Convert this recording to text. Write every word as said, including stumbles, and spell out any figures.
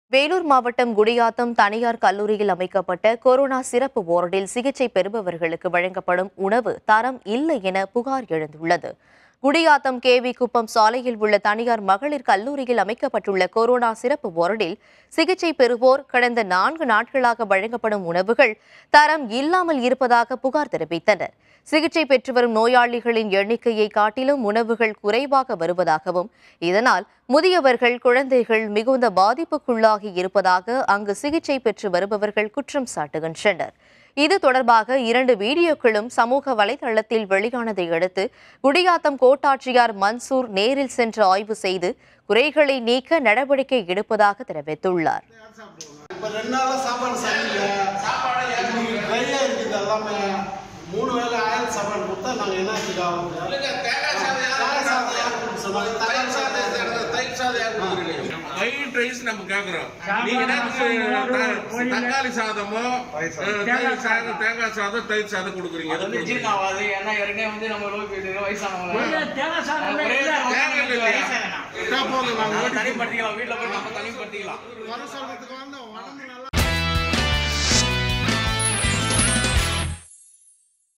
வேலூர் மாவட்டம் குடியாத்தம் தனியார் கல்லூரியில் அமைக்கப்பட்ட கொரோனா சிறப்பு வார்டில் சிகிச்சை பெறுபவர்களுக்கு வழங்கப்படும் உணவு தரம் இல்லை என புகார் எழுந்துள்ளது. குடியாத்தம் கே வி குப்பம் சாலையில் உள்ள தனியார் மகளிர் கல்லூரியில் அமைக்கப்பட்டுள்ள கொரோனா சிறப்பு வார்டில் சிகிச்சை பெறுவோர் கடந்த நான்கு நாட்களாக வழங்கப்படும் உணவுகள் தரம் இல்லாமல் இருப்பதாக புகார் தெரிவித்தனர். சிகிச்சை பெற்று வரும் நோயாளிகளின் எண்ணிக்கையை காட்டிலும் உணவுகள் குறைவாக வருவதாகவும், இதனால் முதியவர்கள், குழந்தைகள் மிகுந்த பாதிப்புக்குள்ளாகி இருப்பதாக அங்கு சிகிச்சை பெற்று வருபவர்கள் குற்றம் சாட்டுகின்றனர். இது தொடர்பாக இரண்டு வீடியோக்களும் சமூக வலைதளத்தில் வெளியானதை அடுத்து குடியாத்தம் கோட்டாட்சியர் மன்சூர் நேரில் சென்று ஆய்வு செய்து குறைகளை நீக்க நடவடிக்கை எடுப்பதாக தெரிவித்துள்ளார். மூணு வேளை ஆயில் சாப்பாடு கொடுத்தா நாங்கள் என்ன ஒயிட் ரைஸ் நம்ம கேட்குறோம். நீங்க தக்காளி சாதமோ தேங்காய் சாதம் தயிர் சாதம் கொடுக்குறீங்க. தனிப்படுத்திக்கலாம், வீட்டில் போய் நம்ம தனிப்படுத்திக்கலாம்.